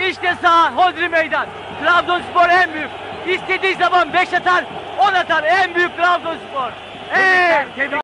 İşte saha Hodri Meydan. Trabzonspor en büyük. İstediği zaman 5 atar, 10 atar. En büyük Trabzonspor.